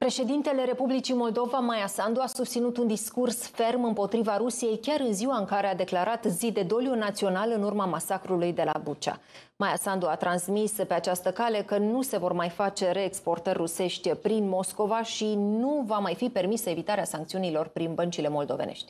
Președintele Republicii Moldova, Maia Sandu, a susținut un discurs ferm împotriva Rusiei chiar în ziua în care a declarat zi de doliu național în urma masacrului de la Bucea. Maia Sandu a transmis pe această cale că nu se vor mai face reexportări rusești prin Moscova și nu va mai fi permisă evitarea sancțiunilor prin băncile moldovenești.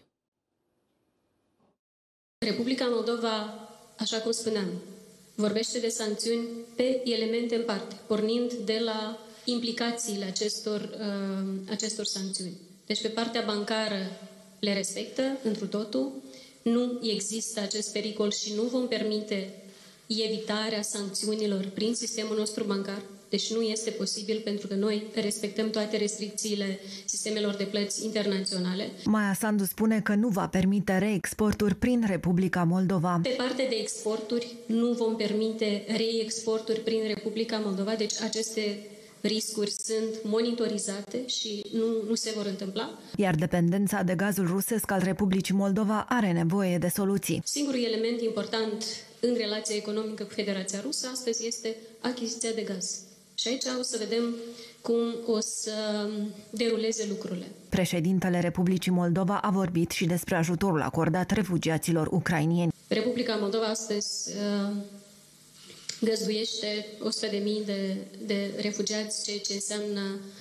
Republica Moldova, așa cum spuneam, vorbește de sancțiuni pe elemente în parte, pornind de la implicațiile acestor sancțiuni. Deci pe partea bancară le respectă întru totul, nu există acest pericol și nu vom permite evitarea sancțiunilor prin sistemul nostru bancar. Deci nu este posibil pentru că noi respectăm toate restricțiile sistemelor de plăți internaționale. Maia Sandu spune că nu va permite reexporturi prin Republica Moldova. Pe partea de exporturi nu vom permite reexporturi prin Republica Moldova, deci aceste riscuri sunt monitorizate și nu se vor întâmpla. Iar dependența de gazul rusesc al Republicii Moldova are nevoie de soluții. Singurul element important în relația economică cu Federația Rusă astăzi este achiziția de gaz. Și aici o să vedem cum o să deruleze lucrurile. Președintele Republicii Moldova a vorbit și despre ajutorul acordat refugiaților ucrainieni. Republica Moldova astăzi găzduiește 100.000 de refugiați, ceea ce înseamnă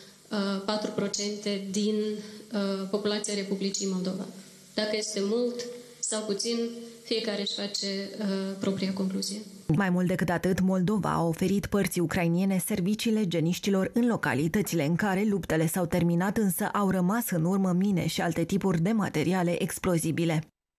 4% din populația Republicii Moldova. Dacă este mult sau puțin, fiecare își face propria concluzie. Mai mult decât atât, Moldova a oferit părții ucrainiene serviciile geniștilor în localitățile în care luptele s-au terminat, însă au rămas în urmă mine și alte tipuri de materiale explozibile.